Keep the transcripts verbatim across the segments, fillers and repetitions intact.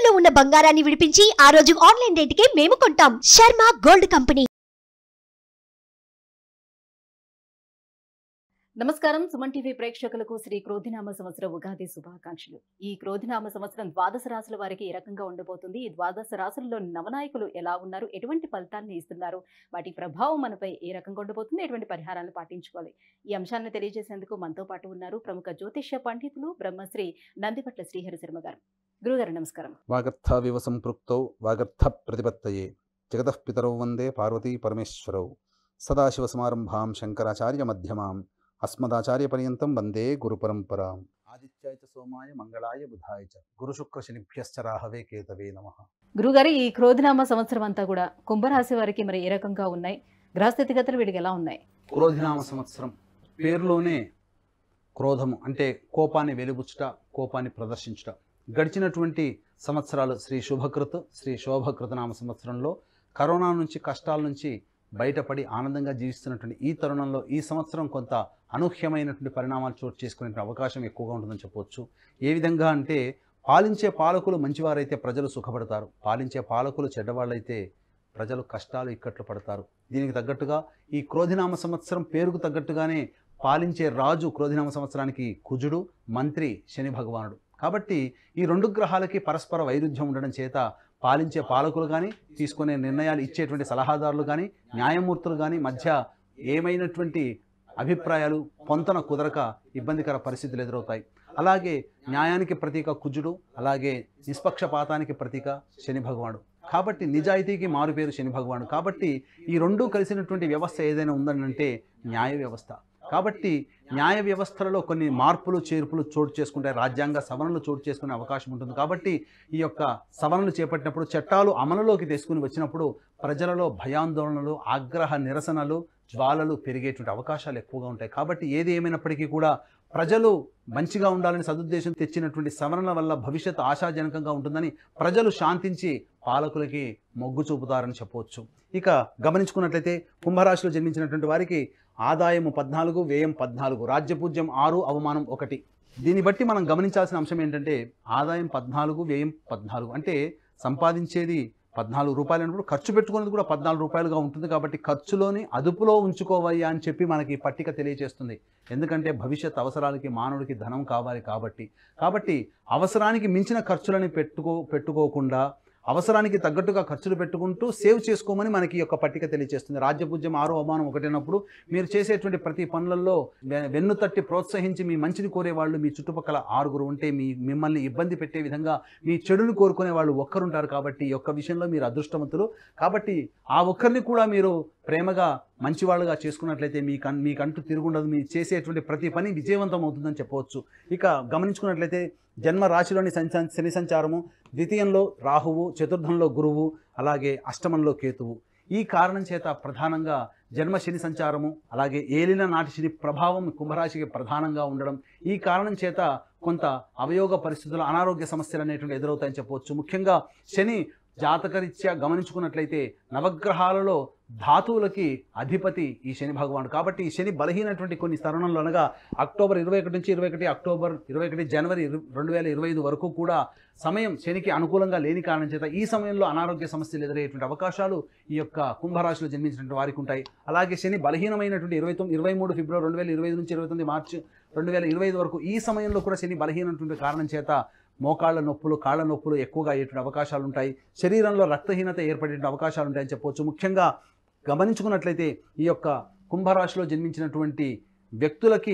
తాకట్టులో ఉన్న బంగారాన్ని విడిపించి ఆ రోజు ఆన్లైన్ రేటుకే మేము కొంటాం. Sharma gold company. నమస్కారం. సుమన్ టీవీ ప్రేక్షకులకు శ్రీ క్రోధినామ సంవత్సర ఉగాది శుభాకాంక్షలు. ఈ క్రోధినామ సంవత్సరం ద్వాదశ రాశుల వారికి ఏ రకంగా ఉండబోతుంది, ఈ ద్వాదశ రాశులలో నవనాయకులు ఎలా ఉన్నారు, ఎటువంటి ఫలితాన్ని ఇస్తున్నారు, వాటి ప్రభావం మనపై ఏ రకంగా ఉండబోతుంది, ఎటువంటి పరిహారాలు పాటించుకోవాలి, ఈ అంశాలను తెలియజేసేందుకు మనతో పాటు ఉన్నారు ప్రముఖ జ్యోతిష్య పండితులు బ్రహ్మశ్రీ నందిపట్ల శ్రీహరి శర్మ గారు. గురుగారు నమస్కారం. వాగర్థావివ సంపృక్తౌ వాగర్థ ప్రతిపత్తయే జగతః పితరౌ వందే పార్వతీ పరమేశ్వరౌ సదాశివ సమారంభాం శంకరాచార్య మధ్యమాం అస్మదాచార్య పర్యంతం వందే గురు పరంపరాం. ఆదిత్యాయ చ సోమాయ మంగళాయ బుధాయ చ గురు శుక్ర శనిభ్యశ్చ రాహవే కేతవే నమః. గురుగారు, ఈ క్రోధినామ సంవత్సరం అంతా కూడా కుంభరాశి వారికి మరి ఏ రకంగా ఉన్నాయి, గ్రహస్థితిగతులు వీటికి ఎలా ఉన్నాయి? క్రోధినామ సంవత్సరం పేరులోనే క్రోధము అంటే కోపాన్ని వెలుబుచ్చుట, కోపాన్ని ప్రదర్శించుట. గడిచినటువంటి సంవత్సరాలు శ్రీ శుభకృత్ శ్రీ శోభకృతనామ సంవత్సరంలో కరోనా నుంచి కష్టాల నుంచి బయటపడి ఆనందంగా జీవిస్తున్నటువంటి ఈ తరుణంలో ఈ సంవత్సరం కొంత అనూహ్యమైనటువంటి పరిణామాలు చోటు చేసుకునే అవకాశం ఎక్కువగా ఉంటుందని చెప్పవచ్చు. ఏ విధంగా అంటే పాలించే పాలకులు మంచివారైతే ప్రజలు సుఖపడతారు, పాలించే పాలకులు చెడ్డవాళ్ళైతే ప్రజలు కష్టాలు ఇక్కట్లు పడతారు. దీనికి తగ్గట్టుగా ఈ క్రోధినామ సంవత్సరం పేరుకు తగ్గట్టుగానే పాలించే రాజు క్రోధినామ సంవత్సరానికి కుజుడు, మంత్రి శని భగవానుడు. కాబట్టి ఈ రెండు గ్రహాలకి పరస్పర వైరుధ్యం ఉండడం చేత పాలించే పాలకులు కానీ, తీసుకునే నిర్ణయాలు ఇచ్చేటువంటి సలహాదారులు కానీ, న్యాయమూర్తులు కానీ మధ్య ఏమైనటువంటి అభిప్రాయాలు పొంతన కుదరక ఇబ్బందికర పరిస్థితులు ఎదురవుతాయి. అలాగే న్యాయానికి ప్రతీక కుజుడు, అలాగే నిష్పక్షపాతానికి ప్రతీక శని భగవానుడు. కాబట్టి నిజాయితీకి మారుపేరు శని భగవానుడు. కాబట్టి ఈ రెండూ కలిసినటువంటి వ్యవస్థ ఏదైనా ఉందనంటే న్యాయ వ్యవస్థ. కాబట్టి న్యాయ వ్యవస్థలలో కొన్ని మార్పులు చేర్పులు చోటు చేసుకుంటే రాజ్యాంగ సవరణలు చోటు చేసుకునే అవకాశం ఉంటుంది. కాబట్టి ఈ యొక్క సవరణలు చేపట్టినప్పుడు, చట్టాలు అమలులోకి తీసుకుని వచ్చినప్పుడు ప్రజలలో భయాందోళనలు, ఆగ్రహ నిరసనలు, జ్వాలలు పెరిగేటువంటి అవకాశాలు ఎక్కువగా ఉంటాయి. కాబట్టి ఏది ఏమైనప్పటికీ కూడా ప్రజలు మంచిగా ఉండాలని సదుద్దేశం తెచ్చినటువంటి సవరణల వల్ల భవిష్యత్తు ఆశాజనకంగా ఉంటుందని ప్రజలు శాంతించి పాలకులకి మొగ్గు చూపుతారని చెప్పవచ్చు. ఇక గమనించుకున్నట్లయితే కుంభరాశిలో జన్మించినటువంటి వారికి ఆదాయము పద్నాలుగు, వ్యయం పద్నాలుగు, రాజ్యపూజ్యం ఆరు, అవమానం ఒకటి. దీన్ని బట్టి మనం గమనించాల్సిన అంశం ఏంటంటే ఆదాయం పద్నాలుగు, వ్యయం పద్నాలుగు అంటే సంపాదించేది పద్నాలుగు రూపాయలు అన్నప్పుడు ఖర్చు పెట్టుకునేది కూడా పద్నాలుగు రూపాయలుగా ఉంటుంది. కాబట్టి ఖర్చులోని అదుపులో ఉంచుకోవయ్యా అని చెప్పి మనకి పట్టిక తెలియజేస్తుంది. ఎందుకంటే భవిష్యత్ అవసరాలకి మానవుడికి ధనం కావాలి కాబట్టి కాబట్టి అవసరానికి మించిన ఖర్చులని పెట్టుకో పెట్టుకోకుండా అవసరానికి తగ్గట్టుగా ఖర్చులు పెట్టుకుంటూ సేవ్ చేసుకోమని మనకి ఈ యొక్క పట్టిక తెలియజేస్తుంది. రాజ్యపూజ్యం ఆరో, అవమానం ఒకటినప్పుడు మీరు చేసేటువంటి ప్రతి పనులలో వెన్ను తట్టి ప్రోత్సహించి మీ మంచిని కోరేవాళ్ళు మీ చుట్టుపక్కల ఆరుగురు ఉంటే మీ మిమ్మల్ని ఇబ్బంది పెట్టే విధంగా మీ చెడును కోరుకునే వాళ్ళు ఒక్కరుంటారు. కాబట్టి ఈ యొక్క విషయంలో మీరు అదృష్టవంతులు. కాబట్టి ఆ ఒక్కరిని కూడా మీరు ప్రేమగా మంచివాళ్ళుగా చేసుకున్నట్లయితే మీ కన్ మీకంటూ తిరుగుండదు. మీ చేసేటువంటి ప్రతి పని విజయవంతం అవుతుందని చెప్పవచ్చు. ఇక గమనించుకున్నట్లయితే జన్మ రాశిలోని సంచ శని సంచారము, ద్వితీయంలో రాహువు, చతుర్థంలో గురువు, అలాగే అష్టమంలో కేతువు. ఈ కారణం చేత ప్రధానంగా జన్మ శని సంచారము, అలాగే ఏలిన నాటి శని ప్రభావం కుంభరాశికి ప్రధానంగా ఉండడం, ఈ కారణం చేత కొంత అవయోగ పరిస్థితులు, అనారోగ్య సమస్యలు అనేటువంటి ఎదురవుతాయని చెప్పవచ్చు. ముఖ్యంగా శని జాతకరీత్యా గమనించుకున్నట్లయితే నవగ్రహాలలో ధాతువులకి అధిపతి ఈ శని భగవానుడు. కాబట్టి ఈ శని బలహీనటువంటి కొన్ని తరుణంలో అనగా అక్టోబర్ ఇరవై ఒకటి నుంచి ఇరవై ఒకటి అక్టోబర్ ఇరవై ఒకటి జనవరి రెండు వేల ఇరవై ఐదు వరకు కూడా సమయం శనికి అనుకూలంగా లేని కారణం చేత ఈ సమయంలో అనారోగ్య సమస్యలు ఎదురయ్యేటువంటి అవకాశాలు ఈ యొక్క కుంభరాశిలో జన్మించినటువంటి వారికి ఉంటాయి. అలాగే శని బలహీనమైనటువంటి ఇరవై తొమ్మిది ఇరవై మూడు ఫిబ్రవరి రెండు వేల ఇరవై ఐదు నుంచి ఇరవై తొమ్మిది మార్చి రెండు వేల ఇరవై ఐదు వరకు ఈ సమయంలో కూడా శని బలహీనటువంటి కారణం చేత మోకాళ్ళ నొప్పులు, కాళ్ళ నొప్పులు ఎక్కువగా అయ్యేటువంటి అవకాశాలు ఉంటాయి. శరీరంలో రక్తహీనత ఏర్పడే అవకాశాలు ఉంటాయని చెప్పవచ్చు. ముఖ్యంగా గమనించుకున్నట్లయితే ఈ యొక్క కుంభరాశిలో జన్మించినటువంటి వ్యక్తులకి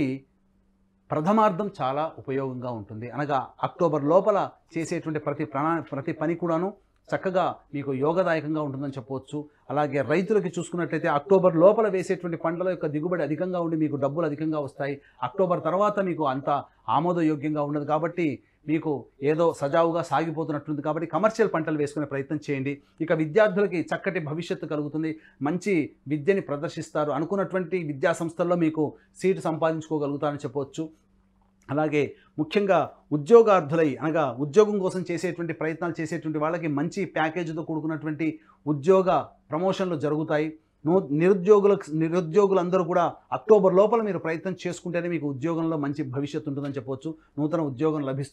ప్రథమార్థం చాలా ఉపయోగంగా ఉంటుంది. అనగా అక్టోబర్ లోపల చేసేటువంటి ప్రతి ప్రణా ప్రతి పని కూడాను చక్కగా మీకు యోగదాయకంగా ఉంటుందని చెప్పవచ్చు. అలాగే రైతులకి చూసుకున్నట్లయితే అక్టోబర్ లోపల వేసేటువంటి పంటల యొక్క దిగుబడి అధికంగా ఉండి మీకు డబ్బులు అధికంగా వస్తాయి. అక్టోబర్ తర్వాత మీకు అంత ఆమోదయోగ్యంగా ఉండదు. కాబట్టి మీకు ఏదో సజావుగా సాగిపోతున్నట్టుంది. కాబట్టి కమర్షియల్ పంటలు వేసుకునే ప్రయత్నం చేయండి. ఇక విద్యార్థులకి చక్కటి భవిష్యత్తు కలుగుతుంది. మంచి విద్యని ప్రదర్శిస్తారు. అనుకున్నటువంటి విద్యా సంస్థల్లో మీకు సీటు సంపాదించుకోగలుగుతారని చెప్పవచ్చు. అలాగే ముఖ్యంగా ఉద్యోగార్థులై అనగా ఉద్యోగం కోసం చేసేటువంటి ప్రయత్నాలు చేసేటువంటి వాళ్ళకి మంచి ప్యాకేజీతో కూడుకున్నటువంటి ఉద్యోగ ప్రమోషన్లు జరుగుతాయి. నూ నిరుద్యోగులకు నిరుద్యోగులందరూ కూడా అక్టోబర్ లోపల మీరు ప్రయత్నం చేసుకుంటేనే మీకు ఉద్యోగంలో మంచి భవిష్యత్తు ఉంటుందని చెప్పవచ్చు. నూతన ఉద్యోగం లభిస్తుంది.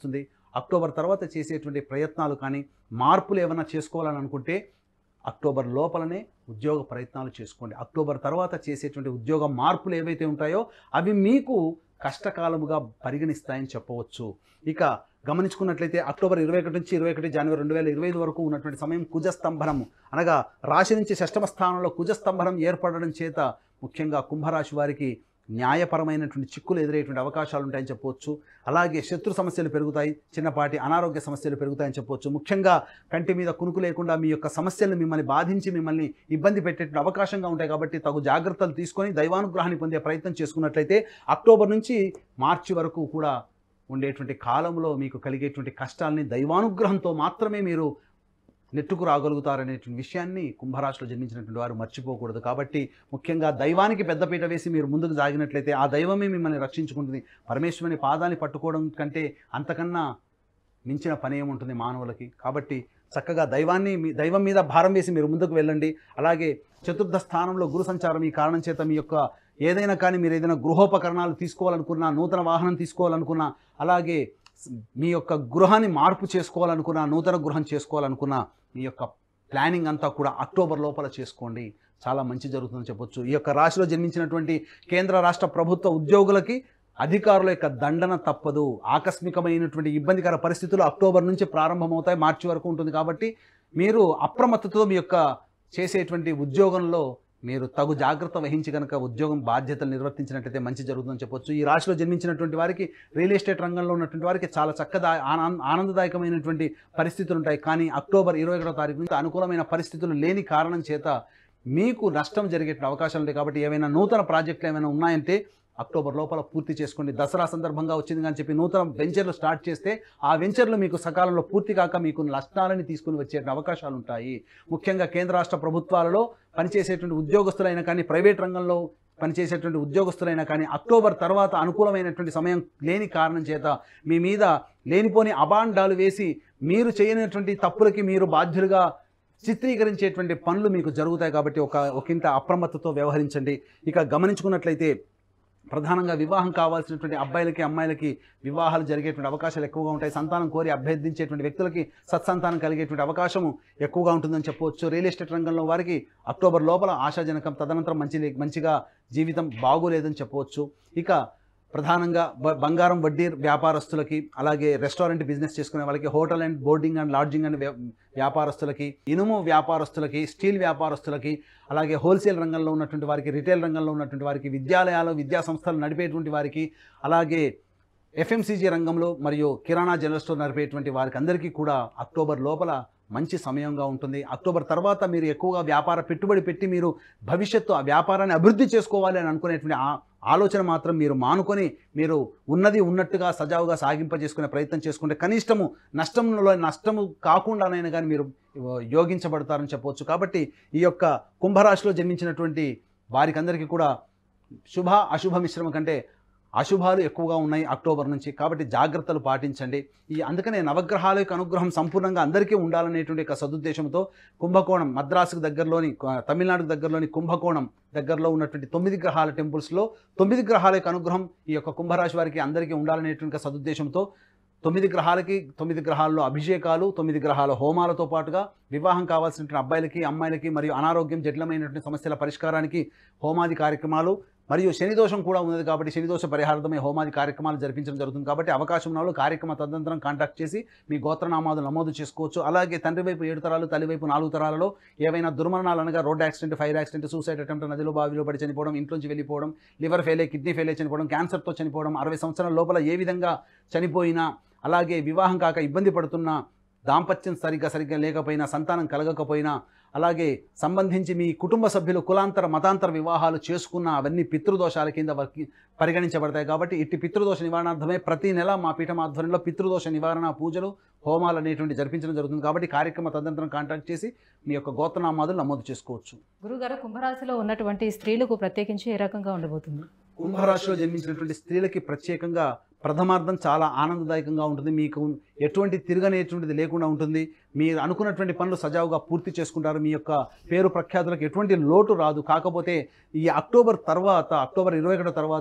అక్టోబర్ తర్వాత చేసేటువంటి ప్రయత్నాలు కానీ మార్పులు ఏమైనా చేసుకోవాలని అనుకుంటే అక్టోబర్ లోపలనే ఉద్యోగ ప్రయత్నాలు చేసుకోండి. అక్టోబర్ తర్వాత చేసేటువంటి ఉద్యోగ మార్పులు ఏవైతే ఉంటాయో అవి మీకు కష్టకాలముగా పరిగణిస్తాయని చెప్పవచ్చు. ఇక గమనించుకున్నట్లయితే అక్టోబర్ ఇరవై ఒకటి నుంచి ఇరవై ఒకటి జనవరి రెండు వేల ఇరవై ఐదు వరకు ఉన్నటువంటి సమయం కుజస్తంభనము, అనగా రాశి నుంచి షష్టమ స్థానంలో కుజస్తంభనం ఏర్పడడం చేత ముఖ్యంగా కుంభరాశి వారికి న్యాయపరమైనటువంటి చిక్కులు ఎదురయ్యేటువంటి అవకాశాలు ఉంటాయని చెప్పవచ్చు. అలాగే శత్రు సమస్యలు పెరుగుతాయి, చిన్నపాటి అనారోగ్య సమస్యలు పెరుగుతాయని చెప్పవచ్చు. ముఖ్యంగా కంటి మీద కునుకు లేకుండా మీ యొక్క సమస్యలు మిమ్మల్ని బాధించి మిమ్మల్ని ఇబ్బంది పెట్టేటువంటి అవకాశంగా ఉంటాయి. కాబట్టి తగు జాగ్రత్తలు తీసుకొని దైవానుగ్రహాన్ని పొందే ప్రయత్నం చేసుకున్నట్లయితే అక్టోబర్ నుంచి మార్చి వరకు కూడా ఉండేటువంటి కాలంలో మీకు కలిగేటువంటి కష్టాలని దైవానుగ్రహంతో మాత్రమే మీరు నెట్టుకు రాగలుగుతారనేటువంటి విషయాన్ని కుంభరాశిలో జన్మించినటువంటి వారు మర్చిపోకూడదు. కాబట్టి ముఖ్యంగా దైవానికి పెద్దపీట వేసి మీరు ముందుకు సాగినట్లయితే ఆ దైవమే మిమ్మల్ని రక్షించుకుంటుంది. పరమేశ్వరుని పాదాన్ని పట్టుకోవడం కంటే అంతకన్నా మించిన పని ఏముంటుంది మానవులకి. కాబట్టి చక్కగా దైవాన్ని మీ దైవం మీద భారం వేసి మీరు ముందుకు వెళ్ళండి. అలాగే చతుర్థ స్థానంలో గురు సంచారం ఈ కారణం చేత మీ యొక్క ఏదైనా కానీ మీరు ఏదైనా గృహోపకరణాలు తీసుకోవాలనుకున్నా, నూతన వాహనం తీసుకోవాలనుకున్నా, అలాగే మీ యొక్క గృహాన్ని మార్పు చేసుకోవాలనుకున్నా, నూతన గృహం చేసుకోవాలనుకున్నా మీ యొక్క ప్లానింగ్ అంతా కూడా అక్టోబర్ లోపల చేసుకోండి. చాలా మంచి జరుగుతుందని చెప్పొచ్చు. ఈ యొక్క రాశిలో జన్మించినటువంటి కేంద్ర రాష్ట్ర ప్రభుత్వ ఉద్యోగులకి అధికారుల యొక్క దండన తప్పదు. ఆకస్మికమైనటువంటి ఇబ్బందికర పరిస్థితులు అక్టోబర్ నుంచి ప్రారంభమవుతాయి, మార్చి వరకు ఉంటుంది. కాబట్టి మీరు అప్రమత్తతో మీ యొక్క చేసేటువంటి ఉద్యోగంలో మీరు తగు జాగ్రత్త వహించి కనుక ఉద్యోగం బాధ్యతలు నిర్వర్తించినట్లయితే మంచి జరుగుతుందని చెప్పొచ్చు. ఈ రాశిలో జన్మించినటువంటి వారికి రియల్ ఎస్టేట్ రంగంలో ఉన్నటువంటి వారికి చాలా చక్కగా ఆనందదాయకమైనటువంటి పరిస్థితులు ఉంటాయి. కానీ అక్టోబర్ ఇరవై ఒకటో తారీఖు నుంచి అనుకూలమైన పరిస్థితులు లేని కారణం చేత మీకు నష్టం జరిగే అవకాశాలు ఉంటాయి. కాబట్టి ఏమైనా నూతన ప్రాజెక్టులు ఏమైనా ఉన్నాయంటే అక్టోబర్ లోపల పూర్తి చేసుకోండి. దసరా సందర్భంగా వచ్చింది కానీ చెప్పి నూతన వెంచర్లు స్టార్ట్ చేస్తే ఆ వెంచర్లు మీకు సకాలంలో పూర్తి కాక మీకు నష్టాలని తీసుకుని వచ్చే అవకాశాలు ఉంటాయి. ముఖ్యంగా కేంద్ర రాష్ట్ర ప్రభుత్వాలలో పనిచేసేటువంటి ఉద్యోగస్తులైనా కానీ, ప్రైవేట్ రంగంలో పనిచేసేటువంటి ఉద్యోగస్తులైనా కానీ అక్టోబర్ తర్వాత అనుకూలమైనటువంటి సమయం లేని కారణం చేత మీ మీద లేనిపోని అబాండాలు వేసి మీరు చేయనటువంటి తప్పులకి మీరు బాధ్యులుగా చిత్రీకరించేటువంటి పనులు మీకు జరుగుతాయి. కాబట్టి ఒక ఒకంత అప్రమత్తతో వ్యవహరించండి. ఇక గమనించుకున్నట్లయితే ప్రధానంగా వివాహం కావాల్సినటువంటి అబ్బాయిలకి అమ్మాయిలకి వివాహాలు జరిగేటువంటి అవకాశాలు ఎక్కువగా ఉంటాయి. సంతానం కోరి అభ్యర్థించేటువంటి వ్యక్తులకి సత్సంతానం కలిగేటువంటి అవకాశం ఎక్కువగా ఉంటుందని చెప్పవచ్చు. రియల్ ఎస్టేట్ రంగంలో వారికి అక్టోబర్ లోపల ఆశాజనకం, తదనంతరం మంచి మంచిగా జీవితం బాగోలేదని చెప్పవచ్చు. ఇక ప్రధానంగా బంగారం వడ్డీ వ్యాపారస్తులకి, అలాగే రెస్టారెంట్ బిజినెస్ చేసుకునే వాళ్ళకి, hotel and boarding and lodging and వ్యాపారస్తులకి, ఇనుము వ్యాపారస్తులకి, స్టీల్ వ్యాపారస్తులకి, అలాగే హోల్సేల్ రంగంలో ఉన్నటువంటి వారికి, రిటైల్ రంగంలో ఉన్నటువంటి వారికి, విద్యాలయాలు విద్యా సంస్థలు నడిపేటువంటి వారికి, అలాగే ఎఫ్ఎంసీజీ రంగంలో మరియు కిరాణా జనరల్ స్టోర్ నడిపేటువంటి వారికి అందరికీ కూడా అక్టోబర్ లోపల మంచి సమయంగా ఉంటుంది. అక్టోబర్ తర్వాత మీరు ఎక్కువగా వ్యాపార పెట్టుబడి పెట్టి మీరు భవిష్యత్తు ఆ వ్యాపారాన్ని అభివృద్ధి చేసుకోవాలి అని అనుకునేటువంటి ఆలోచన మాత్రం మీరు మానుకొని మీరు ఉన్నది ఉన్నట్టుగా సజావుగా సాగింపజేసుకునే ప్రయత్నం చేసుకుంటే కనిష్టము నష్టంలో నష్టము కాకుండానైనా కానీ మీరు యోగించబడతారని చెప్పవచ్చు. కాబట్టి ఈ యొక్క కుంభరాశిలో జన్మించినటువంటి వారికి అందరికీ కూడా శుభ అశుభ మిశ్రమం కంటే అశుభాలు ఎక్కువగా ఉన్నాయి అక్టోబర్ నుంచి. కాబట్టి జాగ్రత్తలు పాటించండి. ఈ అందుకనే నవగ్రహాల యొక్క అనుగ్రహం సంపూర్ణంగా అందరికీ ఉండాలనేటువంటి ఒక సదుద్దేశంతో కుంభకోణం, మద్రాసుకు దగ్గరలోని తమిళనాడుకు దగ్గరలోని కుంభకోణం దగ్గరలో ఉన్నటువంటి తొమ్మిది గ్రహాల టెంపుల్స్లో తొమ్మిది గ్రహాల యొక్క అనుగ్రహం ఈ యొక్క కుంభరాశి వారికి అందరికీ ఉండాలనేటువంటి సదుద్దేశంతో తొమ్మిది గ్రహాలకి తొమ్మిది గ్రహాల్లో అభిషేకాలు, తొమ్మిది గ్రహాల హోమాలతో పాటుగా వివాహం కావాల్సినటువంటి అబ్బాయిలకి అమ్మాయిలకి మరియు అనారోగ్యం జటిలమైనటువంటి సమస్యల పరిష్కారానికి హోమాది కార్యక్రమాలు, మరియు శనిదోషం కూడా ఉన్నది కాబట్టి శనిదోష పరిహారమే హోమాది కార్యక్రమాలు జరిపించడం జరుగుతుంది. కాబట్టి అవకాశం ఉన్న వాళ్ళు కార్యక్రమ తదనంతరం కాంటాక్ట్ చేసి మీ గోత్రనామాలు నమోదు చేసుకోవచ్చు. అలాగే తండ్రి వైపు ఏడు తరాలు, తల్లి వైపు నాలుగు తరాలలో ఏవైనా దుర్మరణాలు అనగా road accident, fire accident, suicide attempt, నదిలో బావిలో పడి చనిపోవడం, ఇంట్లోంచి వెళ్ళిపోవడం, లివర్ ఫెయిల్ అయ్యి కిడ్నీ ఫెయిల్ అయ్యి చనిపోవడం, క్యాన్సర్తో చనిపోవడం, అరవై సంవత్సరాల లోపల ఏ విధంగా చనిపోయినా, అలాగే వివాహం కాక ఇబ్బంది పడుతున్న, దాంపత్యం సరిగ్గా సరిగ్గా లేకపోయినా, సంతానం కలగకపోయినా, అలాగే సంబంధించి మీ కుటుంబ సభ్యులు కులాంతర మతాంతర వివాహాలు చేసుకున్న అవన్నీ పితృదోషాల కింద పరిగణించబడతాయి. కాబట్టి ఇట్టి పితృదోష నివారణార్థమే ప్రతి నెల మా పీఠం ఆధ్వర్యంలో పితృదోష నివారణ పూజలు, హోమాలు అనేటువంటి జరిపించడం జరుగుతుంది. కాబట్టి కార్యక్రమ తదనంతరం కాంటాక్ట్ చేసి మీ యొక్క గోత్రనామాదులు నమోదు చేసుకోవచ్చు. గురుగారు, కుంభరాశిలో ఉన్నటువంటి స్త్రీలకు ప్రత్యేకించి ఏ రకంగా ఉండబోతుంది? కుంభరాశిలో జన్మించినటువంటి స్త్రీలకి ప్రత్యేకంగా ప్రథమార్థం చాలా ఆనందదాయకంగా ఉంటుంది. మీకు ఎటువంటి తిరగనేటువంటిది లేకుండా ఉంటుంది. మీరు అనుకున్నటువంటి పనులు సజావుగా పూర్తి చేసుకుంటారు. మీ యొక్క పేరు ప్రఖ్యాతులకు ఎటువంటి లోటు రాదు. కాకపోతే ఈ అక్టోబర్ తర్వాత, అక్టోబర్ ఇరవై ఒకటో తర్వాత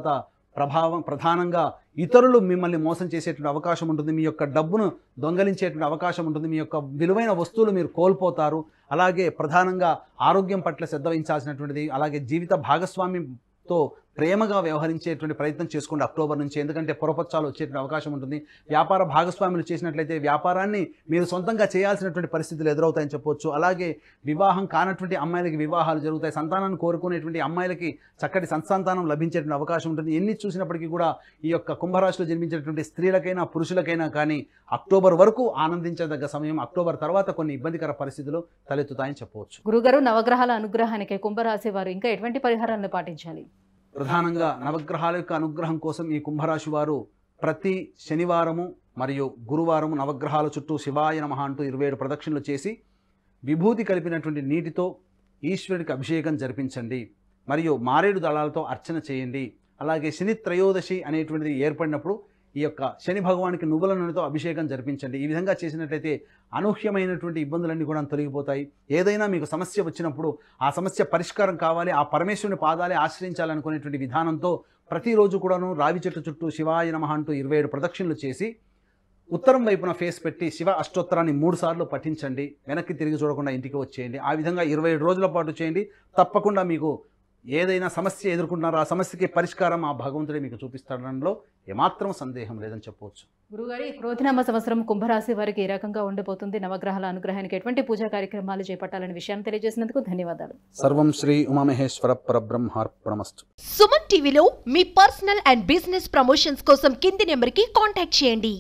ప్రభావం ప్రధానంగా ఇతరులు మిమ్మల్ని మోసం చేసేటువంటి అవకాశం ఉంటుంది, మీ యొక్క డబ్బును దొంగలించేటువంటి అవకాశం ఉంటుంది, మీ యొక్క విలువైన వస్తువులు మీరు కోల్పోతారు. అలాగే ప్రధానంగా ఆరోగ్యం పట్ల శ్రద్ధ వహించాల్సినటువంటిది. అలాగే జీవిత భాగస్వామితో ప్రేమగా వ్యవహరించేటువంటి ప్రయత్నం చేసుకోండి అక్టోబర్ నుంచి, ఎందుకంటే పొరపచ్చాలు వచ్చేటువంటి అవకాశం ఉంటుంది. వ్యాపార భాగస్వాములు చేసినట్లయితే వ్యాపారాన్ని మీరు సొంతంగా చేయాల్సినటువంటి పరిస్థితులు ఎదురవుతాయని చెప్పవచ్చు. అలాగే వివాహం కానటువంటి అమ్మాయిలకి వివాహాలు జరుగుతాయి. సంతానాన్ని కోరుకునేటువంటి అమ్మాయిలకి చక్కటి సంతానం లభించేటువంటి అవకాశం ఉంటుంది. ఎన్ని చూసినప్పటికీ కూడా ఈ యొక్క కుంభరాశిలో జన్మించినటువంటి స్త్రీలకైనా పురుషులకైనా కానీ అక్టోబర్ వరకు ఆనందించదగ్గ సమయం. అక్టోబర్ తర్వాత కొన్ని ఇబ్బందికర పరిస్థితులు తలెత్తుతాయని చెప్పవచ్చు. గురుగారు, నవగ్రహాల అనుగ్రహానికి కుంభరాశి వారు ఇంకా ఎటువంటి పరిహారాలను పాటించాలి? ప్రధానంగా నవగ్రహాల యొక్క అనుగ్రహం కోసం ఈ కుంభరాశి వారు ప్రతి శనివారము మరియు గురువారము నవగ్రహాల చుట్టూ శివాయ నమః అంటూ ఇరవై ఏడు ప్రదక్షిణలు చేసి విభూతి కలిపినటువంటి నీటితో ఈశ్వరుడికి అభిషేకం జరిపించండి. మరియు మారేడు దళాలతో అర్చన చేయండి. అలాగే శని త్రయోదశి అనేటువంటిది ఏర్పడినప్పుడు ఈ యొక్క శని భగవానికి నువ్వుల నూనెతో అభిషేకం జరిపించండి. ఈ విధంగా చేసినట్లయితే అనూహ్యమైనటువంటి ఇబ్బందులన్నీ కూడా తొలగిపోతాయి. ఏదైనా మీకు సమస్య వచ్చినప్పుడు ఆ సమస్య పరిష్కారం కావాలి, ఆ పరమేశ్వరుని పాదాలే ఆశ్రయించాలనుకునేటువంటి విధానంతో ప్రతిరోజు కూడాను రావి చెట్టు చుట్టూ శివాయ నమః అంటూ ఇరవై ఏడు ప్రదక్షిణలు చేసి ఉత్తరం వైపున ఫేస్ పెట్టి శివ అష్టోత్తరాన్ని మూడు సార్లు పఠించండి. వెనక్కి తిరిగి చూడకుండా ఇంటికి వచ్చేయండి. ఆ విధంగా ఇరవై ఏడు రోజుల పాటు చేయండి. తప్పకుండా మీకు ఏదైనా సమస్య ఎదుర్కొంటున్నారో ఆ సమస్యకి పరిష్కారం ఆ భగవంతుడే మీకు చూపిస్తాడనలో ఏమాత్రం సందేహం లేదని చెప్పవచ్చు. గురుగారి, క్రోధినామ సంవత్సరం కుంభరాశి వారికి ఏ రకంగా ఉండబోతుంది? నవగ్రహాల అనుగ్రహానికి ఎటువంటి పూజా కార్యక్రమాలు చేపట్టాలనే విషయాన్ని తెలియజేసినందుకు ధన్యవాదాలు. సర్వం శ్రీ ఉమామహేశ్వర పరబ్రహ్మార్పణమస్తు. సుమన్ టీవీలో మీ పర్సనల్ అండ్ బిజినెస్ ప్రమోషన్స్ కోసం కింది నెంబర్కి కాంటాక్ట్ చేయండి.